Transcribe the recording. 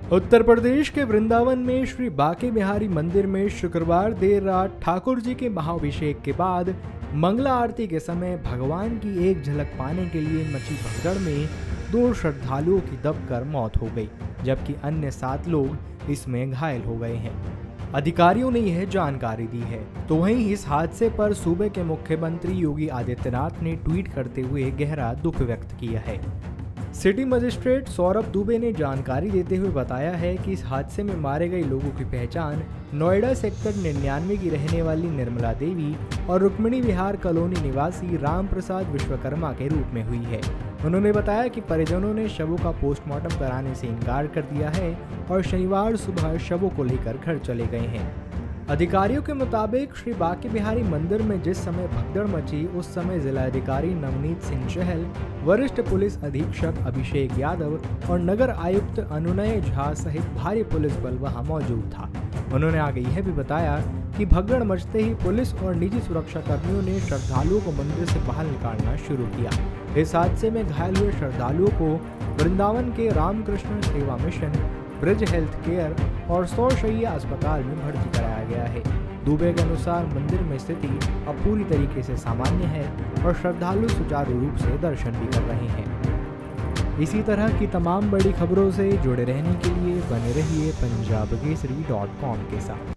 उत्तर प्रदेश के वृंदावन में श्री बांके बिहारी मंदिर में शुक्रवार देर रात ठाकुर जी के महाअभिषेक के बाद मंगला आरती के समय भगवान की एक झलक पाने के लिए मची भगदड़ में 2 श्रद्धालुओं की दबकर मौत हो गई, जबकि अन्य 7 लोग इसमें घायल हो गए हैं। अधिकारियों ने यह जानकारी दी है। तो वहीं इस हादसे पर सूबे के मुख्यमंत्री योगी आदित्यनाथ ने ट्वीट करते हुए गहरा दुख व्यक्त किया है। सिटी मजिस्ट्रेट सौरभ दुबे ने जानकारी देते हुए बताया है कि इस हादसे में मारे गए लोगों की पहचान नोएडा सेक्टर 99 की रहने वाली निर्मला देवी और रुक्मिणी विहार कॉलोनी निवासी राम प्रसाद विश्वकर्मा के रूप में हुई है। उन्होंने बताया कि परिजनों ने शवों का पोस्टमार्टम कराने से इनकार कर दिया है और शनिवार सुबह शवों को लेकर घर चले गए हैं। अधिकारियों के मुताबिक श्री बांके बिहारी मंदिर में जिस समय भगदड़ मची, उस समय जिलाधिकारी नवनीत सिंह चहल, वरिष्ठ पुलिस अधीक्षक अभिषेक यादव और नगर आयुक्त अनुनय झा सहित भारी पुलिस बल वहां मौजूद था। उन्होंने आगे यह भी बताया कि भगदड़ मचते ही पुलिस और निजी सुरक्षा कर्मियों ने श्रद्धालुओं को मंदिर से बाहर निकालना शुरू किया। इस हादसे में घायल हुए श्रद्धालुओं को वृंदावन के रामकृष्ण सेवा मिशन, ब्रिज हेल्थ केयर और 100 शैय्या अस्पताल में भर्ती कराया गया है। दुबे के अनुसार मंदिर में स्थिति अब पूरी तरीके से सामान्य है और श्रद्धालु सुचारू रूप से दर्शन भी कर रहे हैं। इसी तरह की तमाम बड़ी खबरों से जुड़े रहने के लिए बने रहिए पंजाबकेसरी.com के साथ।